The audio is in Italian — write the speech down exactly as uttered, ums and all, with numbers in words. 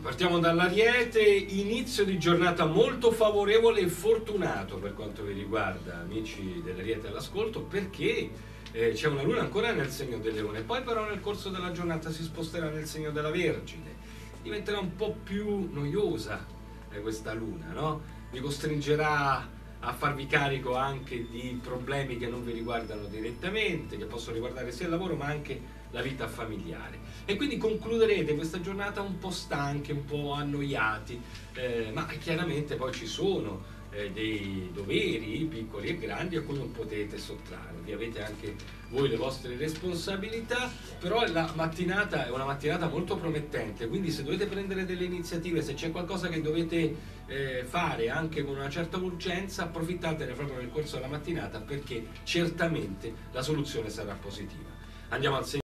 Partiamo dall'Ariete, inizio di giornata molto favorevole e fortunato per quanto vi riguarda, amici dell'Ariete all'ascolto, perché eh, c'è una luna ancora nel segno del Leone, poi però nel corso della giornata si sposterà nel segno della Vergine. Diventerà un po' più noiosa eh, questa luna, no? Vi costringerà a farvi carico anche di problemi che non vi riguardano direttamente, che possono riguardare sia il lavoro ma anche la vita familiare, e quindi concluderete questa giornata un po' stanchi, un po' annoiati, eh, ma chiaramente poi ci sono eh, dei doveri piccoli e grandi a cui non potete sottrarvi, avete anche voi le vostre responsabilità, però la mattinata è una mattinata molto promettente, quindi se dovete prendere delle iniziative, se c'è qualcosa che dovete eh, fare anche con una certa urgenza, approfittatene proprio nel corso della mattinata, perché certamente la soluzione sarà positiva. Andiamo al segno